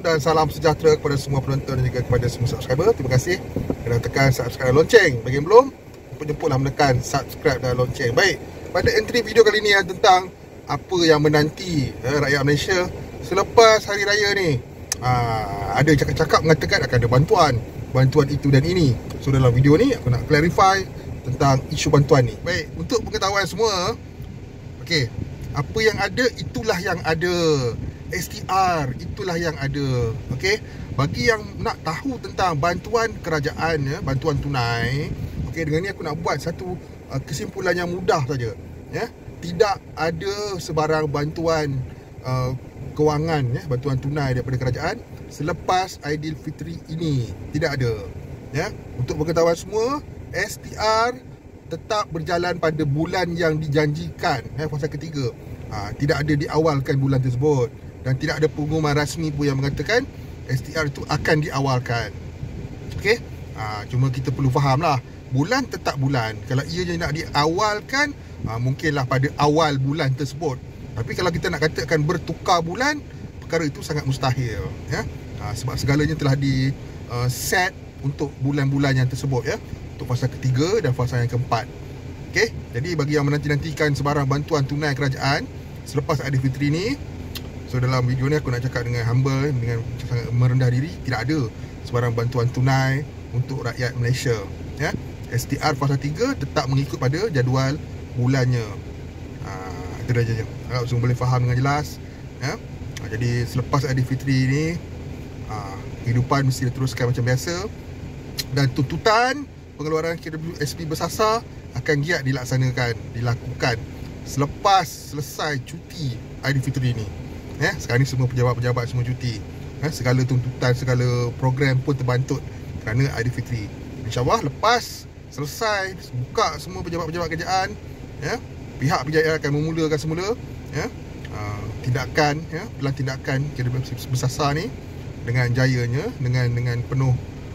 dan salam sejahtera kepada semua penonton dan juga kepada semua subscriber. Terima kasih kerana tekan subscribe dan lonceng. Bagi yang belum, jemputlah menekan subscribe dan lonceng. Baik, pada entry video kali ni tentang apa yang menanti rakyat Malaysia selepas Hari Raya ni. Ada cakap-cakap mengatakan akan ada bantuan itu dan ini. So dalam video ni aku nak clarify tentang isu bantuan ni. Baik, untuk pengetahuan semua, okey, apa yang ada itulah yang ada. STR itulah yang ada. Okey, bagi yang nak tahu tentang bantuan kerajaan, bantuan tunai, okey, dengan ni aku nak buat satu kesimpulan yang mudah saja, ya. Tidak ada sebarang bantuan kewangan, bantuan tunai daripada kerajaan selepas Aidilfitri ini. Tidak ada, ya. Untuk pengetahuan semua, STR tetap berjalan pada bulan yang dijanjikan, fasa ketiga. Tidak ada diawalkan bulan tersebut, dan tidak ada pengumuman rasmi pun yang mengatakan STR itu akan diawalkan. Okey, cuma kita perlu fahamlah, bulan tetap bulan. Kalau ianya nak diawalkan, mungkinlah pada awal bulan tersebut. Tapi kalau kita nak katakan bertukar bulan, perkara itu sangat mustahil, ya. Sebab segalanya telah di set untuk bulan-bulan yang tersebut, ya, untuk fasa ketiga dan fasa yang keempat. Okey, jadi bagi yang menanti-nantikan sebarang bantuan tunai kerajaan selepas Aidilfitri ni, so dalam video ni aku nak cakap dengan humble, dengan sangat merendah diri, tidak ada sebarang bantuan tunai untuk rakyat Malaysia, ya. STR fasa 3 tetap mengikut pada jadual bulannya. Itu dah je. Harap semua boleh faham dengan jelas, ya. Jadi selepas Aidilfitri ni, kehidupan mesti diteruskan macam biasa, dan tuntutan pengeluaran KWSP bersasar akan giat dilakukan selepas selesai cuti Aidilfitri ni. Sekarang ni semua pejabat-pejabat semua cuti. Segala tuntutan, segala program pun terbantut kerana Aidilfitri. InsyaAllah lepas selesai buka semua pejabat-pejabat kerajaan, ya, pihak PJL akan memulakan semula, ya, tindakan, ya, pelan tindakan KWSP bersasar ni dengan jayanya, dengan penuh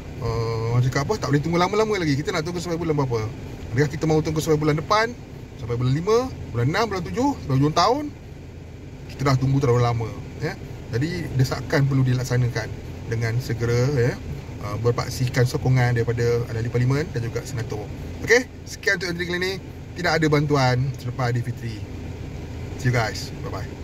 cakap apa, tak boleh tunggu lama-lama lagi. Kita nak tunggu sampai bulan berapa? Adakah kita mahu tunggu sampai bulan depan, sampai bulan 5, bulan 6, bulan 7, sampai hujung tahun? Kita dah tunggu terlalu lama, ya. Jadi desakan perlu dilaksanakan dengan segera, ya, berpaksikan sokongan daripada ahli parlimen dan juga senator. Okey, sekian untuk entry kali ni. Tidak ada bantuan selepas Aidilfitri. See you guys, bye bye.